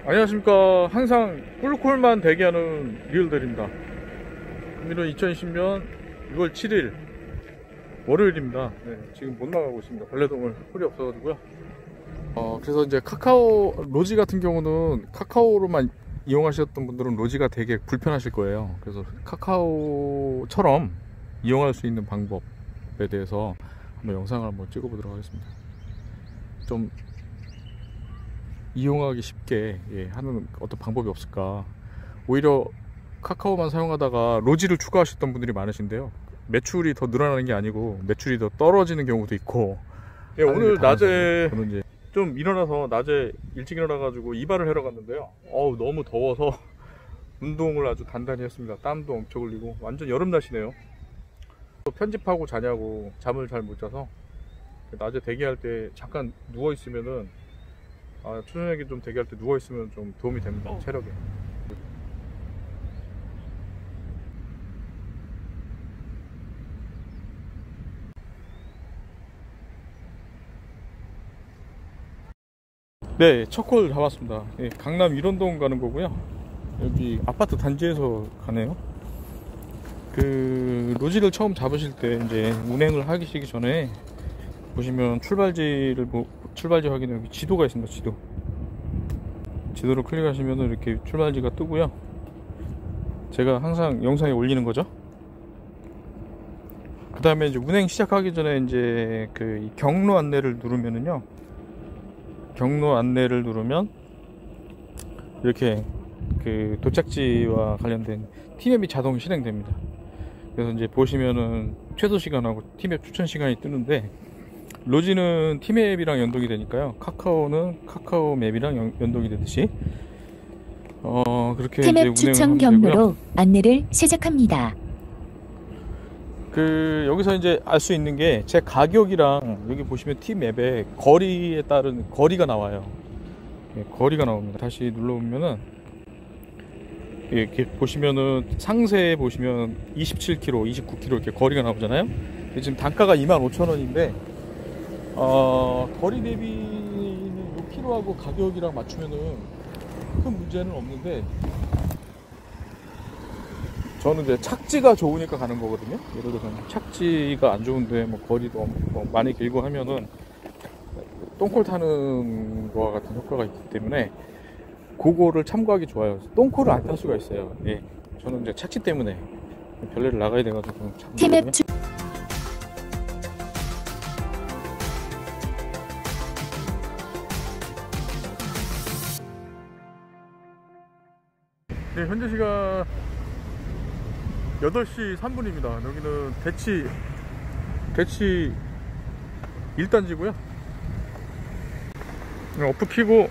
안녕하십니까. 항상 꿀콜만 대기하는 리얼들입니다. 오늘은 2020년 6월 7일 월요일입니다. 네, 지금 못 나가고 있습니다. 벌레동을 홀이 없어가지고요. 그래서 이제 카카오 로지 같은 경우는 카카오로만 이용하셨던 분들은 로지가 되게 불편하실 거예요. 그래서 카카오처럼 이용할 수 있는 방법에 대해서 한번 영상을 한번 찍어보도록 하겠습니다. 좀 이용하기 쉽게 하는 어떤 방법이 없을까. 오히려 카카오만 사용하다가 로지를 추가하셨던 분들이 많으신데요, 매출이 더 늘어나는 게 아니고 매출이 더 떨어지는 경우도 있고. 오늘 낮에 저는 이제 좀 일어나서 낮에 일찍 일어나가지고 이발을 하러 갔는데요, 너무 더워서 운동을 아주 단단히 했습니다. 땀도 엄청 흘리고 완전 여름 날씨네요. 또 편집하고 자냐고 잠을 잘 못 자서 낮에 대기할 때 잠깐 누워 있으면은, 초저녁에 좀 대기할 때 누워 있으면 좀 도움이 됩니다. 체력에. 네, 첫 콜 잡았습니다. 강남 일원동 가는 거고요. 여기 아파트 단지에서 가네요. 그 로지를 처음 잡으실 때 이제 운행을 하시기 전에 보시면 출발지 확인에 여기 지도가 있습니다. 지도를 클릭하시면 이렇게 출발지가 뜨고요. 제가 항상 영상에 올리는 거죠. 그 다음에 이제 운행 시작하기 전에 이제 그 경로 안내를 누르면은요, 경로 안내를 누르면 이렇게 그 도착지와 관련된 티맵이 자동 실행됩니다. 그래서 이제 보시면은 최소 시간하고 티맵 추천 시간이 뜨는데, 로지는 티맵이랑 연동이 되니까요, 카카오는 카카오 맵이랑 연동이 되듯이 그렇게 티맵 추천 경로로 안내를 시작합니다. 여기서 이제 알 수 있는 게 제 가격이랑 여기 보시면 티맵에 거리에 따른 거리가 나와요. 거리가 나옵니다. 다시 눌러보면은 이렇게 보시면은 상세에 보시면 27km, 29km 이렇게 거리가 나오잖아요. 지금 단가가 25,000원인데 거리 대비는 요 키로하고 가격이랑 맞추면은 큰 문제는 없는데, 저는 이제 착지가 좋으니까 가는 거거든요. 예를 들어서 착지가 안 좋은데 뭐 거리도 많이 길고 하면은 똥콜 타는 거와 같은 효과가 있기 때문에 그거를 참고하기 좋아요. 똥콜을 안 탈 수가 있어요. 저는 이제 착지 때문에 별내를 나가야 돼가지고 티맵 네, 현재 시간 8시 3분입니다. 여기는 대치 1단지고요. 어프 키고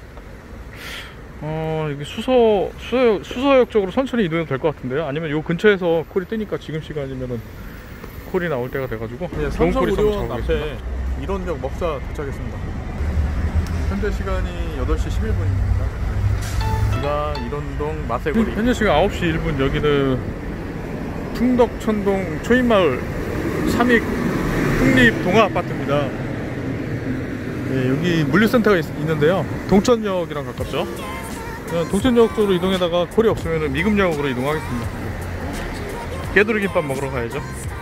여기 수서역 쪽으로 천천히 이동해도 될 것 같은데요. 아니면 요 근처에서 콜이 뜨니까 지금 시간이면은 콜이 나올 때가 돼가지고 삼성의료원 앞에 일원역 먹자 도착했습니다. 현재 시간이 8시 11분입니다. 여기가 일원동 마세거리. 현재 시간 9시 1분. 여기는 풍덕천동 초인마을 삼익 풍립동아아파트입니다. 여기 물류센터가 있는데요, 동천역이랑 가깝죠. 동천역 쪽으로 이동하다가 콜이 없으면 미금역으로 이동하겠습니다. 깨두리김밥 먹으러 가야죠.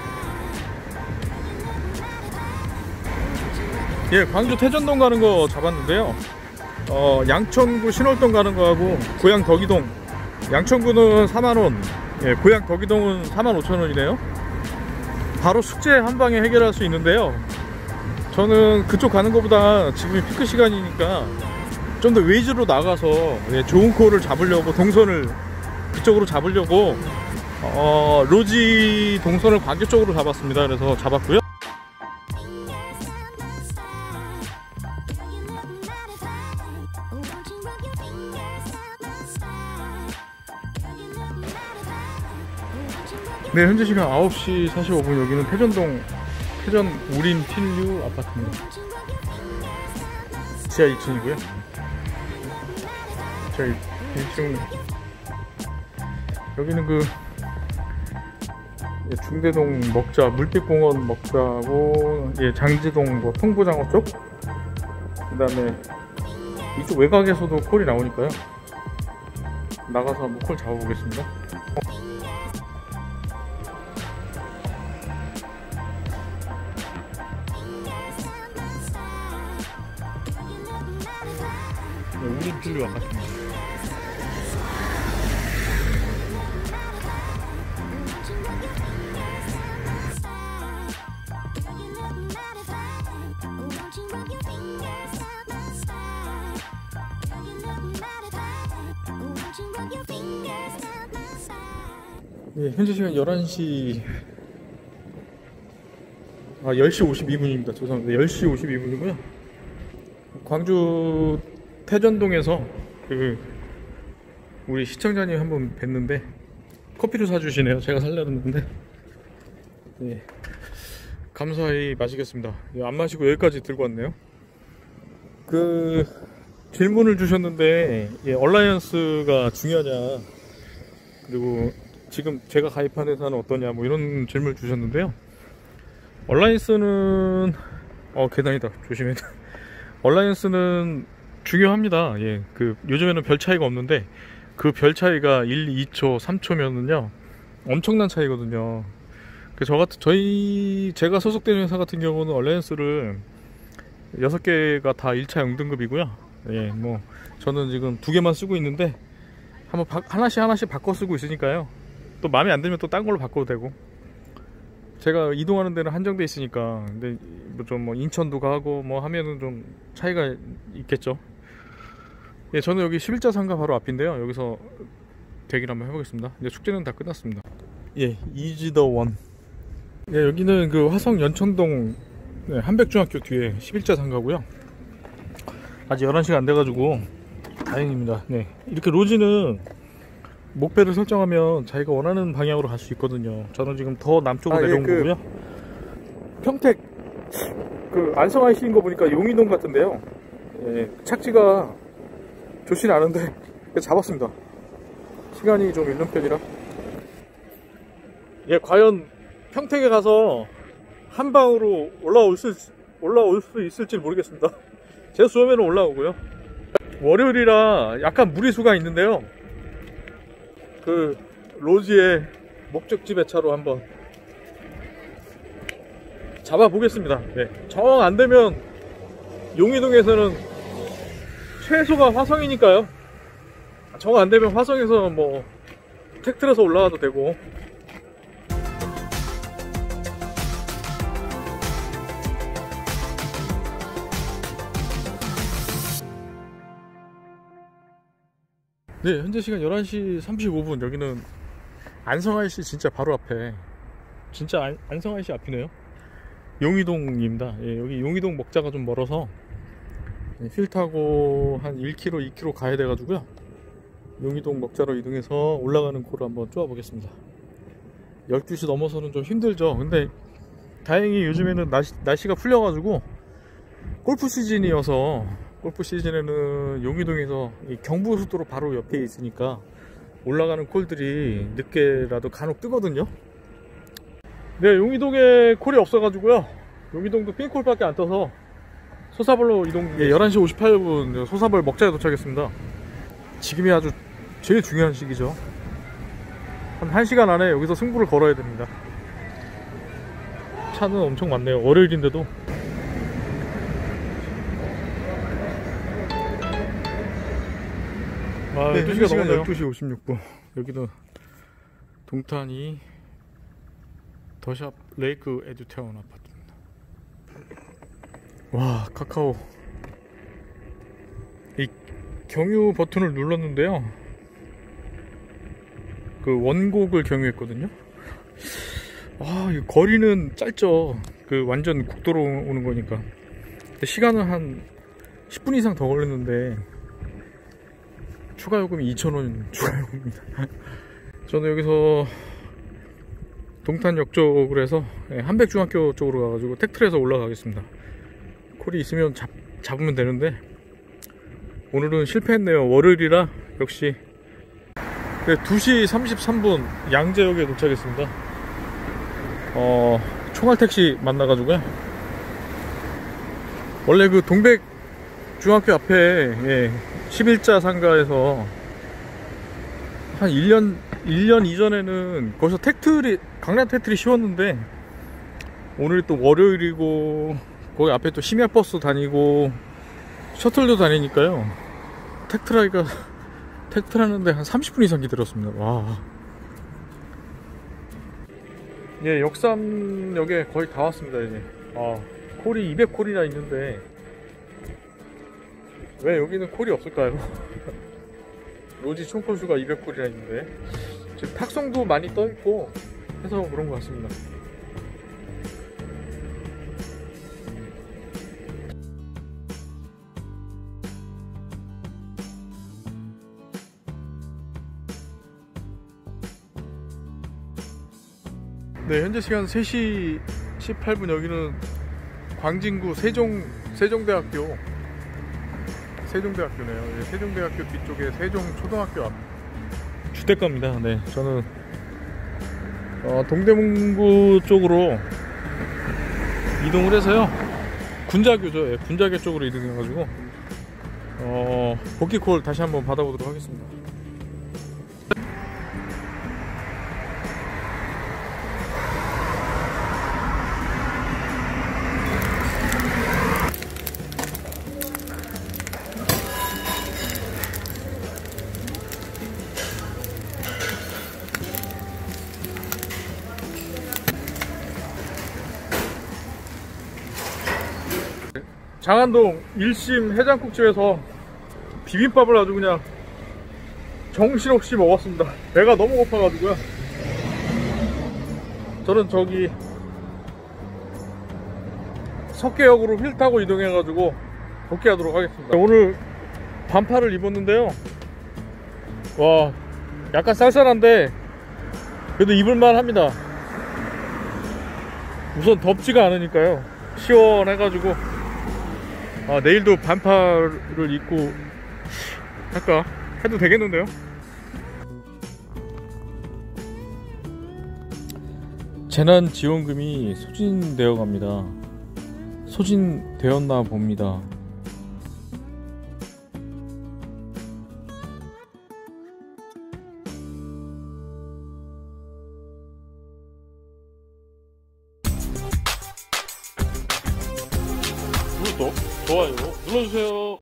광주 태전동 가는 거 잡았는데요, 양천구 신월동 가는 거하고 고양 덕이동, 양천구는 4만원, 고양 덕이동은 45,000원이네요 바로 숙제 한 방에 해결할 수 있는데요, 저는 그쪽 가는 것보다 지금이 피크 시간이니까 좀 더 외지로 나가서 좋은 콜을 잡으려고, 동선을 그쪽으로 잡으려고 로지 동선을 광주 쪽으로 잡았습니다. 그래서 잡았고요. 네, 현재 시간 9시 45분. 여기는 태전 우린 필류 아파트입니다. 지하 2층이고요. 지하 1층. 여기는 그 중대동 먹자, 물빛공원 먹자고, 장지동 뭐 통부장어 쪽, 그 다음에 이쪽 외곽에서도 콜이 나오니까요. 나가서 한번 콜 잡아보겠습니다. 우리 길로 와가지고. 예, 현재 시간 11시 10시 52분입니다. 죄송합니다. 10시 52분이고요. 광주 태전동에서 우리 시청자님 한번 뵀는데 커피를 사주시네요. 제가 살려놨는데 예, 감사히 마시겠습니다. 안 마시고 여기까지 들고 왔네요. 질문을 주셨는데 얼라이언스가 중요하냐, 그리고 지금 제가 가입한 회사는 어떠냐, 뭐 이런 질문을 주셨는데요. 얼라이언스는 계단이다, 조심해. 얼라이언스는 중요합니다. 예, 요즘에는 별 차이가 없는데 그 별 차이가 1, 2초, 3초면은요 엄청난 차이거든요. 제가 소속된 회사 같은 경우는 얼라이언스를 6개가 다 1차 영등급이고요. 예, 뭐 저는 지금 2개만 쓰고 있는데 한번 하나씩 바꿔 쓰고 있으니까요. 또 마음에 안 들면 또 딴 걸로 바꿔도 되고. 제가 이동하는 데는 한정돼 있으니까. 근데 뭐 인천도 가고 뭐 하면은 좀 차이가 있겠죠. 예, 저는 여기 11자 상가 바로 앞인데요. 여기서 대기를 한번 해보겠습니다. 이제 숙제는 다 끝났습니다. 예, 이지더원. 예, 여기는 화성 연천동 한백중학교 뒤에 11자 상가고요. 아직 11시가 안 돼가지고 다행입니다. 네, 이렇게 로지는 목표를 설정하면 자기가 원하는 방향으로 갈 수 있거든요. 저는 지금 더 남쪽으로 내려온 거고요. 평택 안성 IC인 거 보니까 용인동 같은데요. 예, 착지가 좋진 않은데 잡았습니다. 시간이 좀 있는 편이라. 예, 과연 평택에 가서 한 방으로 올라올 수 있을지 모르겠습니다. 제 수험에는 올라오고요. 월요일이라 약간 무리수가 있는데요. 로지의 목적지 배차로 한번 잡아보겠습니다. 네. 정 안되면 용의동에서는 최소가 화성이니까요. 정 안되면 화성에서 뭐 택트려서 올라가도 되고. 네, 현재 시간 11시 35분. 여기는 안성IC 진짜 바로 앞에, 진짜 안성IC 앞이네요. 용의동입니다. 예, 여기 용의동 먹자가 좀 멀어서 휠 타고 한 1km, 2km 가야 돼가지고요. 용의동 먹자로 이동해서 올라가는 코를 한번 쪼아 보겠습니다. 12시 넘어서는 좀 힘들죠. 근데 다행히 요즘에는 날씨가 풀려가지고 골프 시즌이어서, 골프 시즌에는 용의동에서 경부고속도로 바로 옆에 있으니까 올라가는 콜들이 늦게라도 간혹 뜨거든요. 네, 용의동에 콜이 없어가지고요. 용의동도 핀콜밖에 안 떠서 소사벌로 이동. 예, 11시 58분 소사벌 먹자에 도착했습니다. 지금이 아주 제일 중요한 시기죠. 한 1시간 안에 여기서 승부를 걸어야 됩니다. 차는 엄청 많네요. 월요일인데도. 네, 12시가 넘었네요. 12시 56분. 여기는 동탄이 더샵 레이크 에듀타운 아파트입니다. 와, 카카오 이 경유 버튼을 눌렀는데요, 원곡을 경유했거든요. 이 거리는 짧죠. 완전 국도로 오는 거니까. 근데 시간은 한 10분 이상 더 걸렸는데 추가 요금이 2,000원 추가 요금입니다. 저는 여기서 동탄역 쪽으로 해서 한백중학교 쪽으로 가가지고 택트에서 올라가겠습니다. 콜이 있으면 잡으면 되는데 오늘은 실패했네요. 월요일이라. 역시. 네, 2시 33분 양재역에 도착했습니다. 총알택시 만나가지고요. 원래 동백중학교 앞에 11자 상가에서 한 1년 이전에는 거기서 강남 택트리 씌웠는데, 오늘 또 월요일이고 거기 앞에 또 심야버스 다니고 셔틀도 다니니까요, 택트라는데 한 30분 이상 기다렸습니다. 와. 예, 역삼역에 거의 다 왔습니다. 이제 콜이 200콜이나 있는데 왜 여기는 콜이 없을까요? 로지 총콜수가 200콜이나 있는데 지금 탁송도 많이 떠있고 해서 그런 것 같습니다. 네, 현재 시간 3시 18분. 여기는 광진구 세종대학교네요. 네, 세종대학교 뒤쪽에 세종초등학교 앞 주택가입니다. 네, 저는 동대문구 쪽으로 이동을 해서요, 군자교죠. 예, 군자교 쪽으로 이동해가지고 복귀콜 다시 한번 받아보도록 하겠습니다. 장안동 1심 해장국집에서 비빔밥을 아주 그냥 정신없이 먹었습니다. 배가 너무 고파가지고요. 저는 저기 석계역으로 휠 타고 이동해가지고 복귀하도록 하겠습니다. 오늘 반팔을 입었는데요, 와, 약간 쌀쌀한데 그래도 입을만 합니다. 우선 덥지가 않으니까요, 시원해가지고 내일도 반팔을 입고 할까 해도 되겠는데요. 재난지원금이 소진되어 갑니다. 소진되었나 봅니다. 구독, 좋아요 눌러주세요.